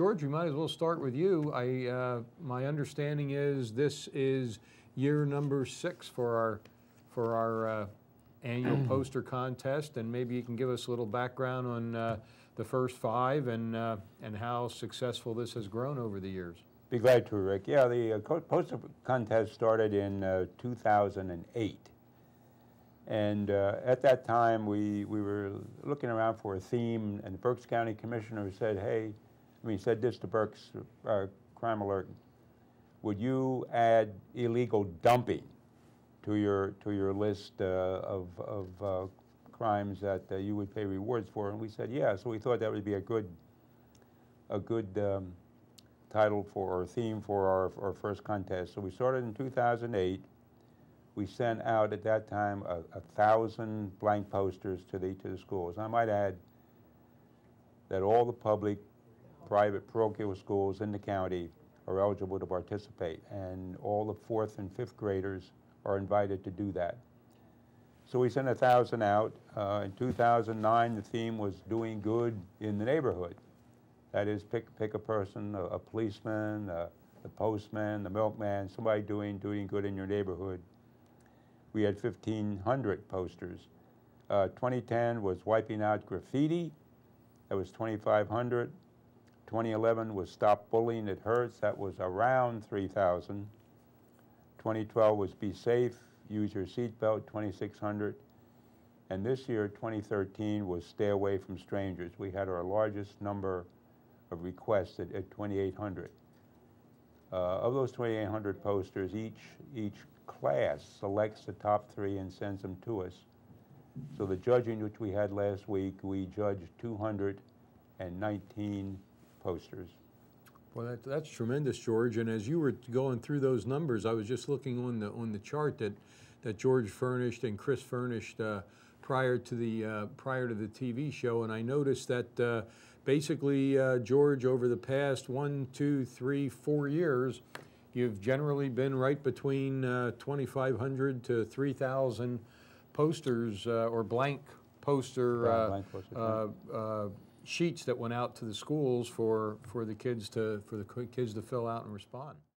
George, we might as well start with you. My understanding is this is year number 6 for our annual poster contest, and maybe you can give us a little background on the first 5 and how successful this has grown over the years. Be glad to, Rick. Yeah, the poster contest started in 2008. And at that time, we were looking around for a theme, and the Berks County Commissioner said, hey, said this to Berks Crime Alert, would you add illegal dumping to your list of crimes that you would pay rewards for? And we said, yeah. So we thought that would be a good title for or theme for our first contest. So we started in 2008. We sent out at that time 1,000 blank posters to each of the schools. I might add that all the public, private, parochial schools in the county are eligible to participate, and all the 4th and 5th graders are invited to do that. So we sent 1,000 out. In 2009, the theme was doing good in the neighborhood. That is, pick a person, a policeman, the postman, the milkman, somebody doing good in your neighborhood. We had 1,500 posters. 2010 was wiping out graffiti. That was 2,500. 2011 was Stop Bullying, It Hurts. That was around 3,000. 2012 was Be Safe, Use Your Seatbelt, 2,600. And this year, 2013, was Stay Away from Strangers. We had our largest number of requests at 2,800. Of those 2,800 posters, each class selects the top 3 and sends them to us. So the judging which we had last week, we judged 219 posters. Well, that's tremendous, George. And as you were going through those numbers, I was just looking on the chart that George furnished and Chris furnished prior to the TV show, and I noticed that basically, George, over the past 1, 2, 3, 4 years, you've generally been right between 2,500 to 3,000 posters or blank poster sheets that went out to the schools for the kids to fill out and respond.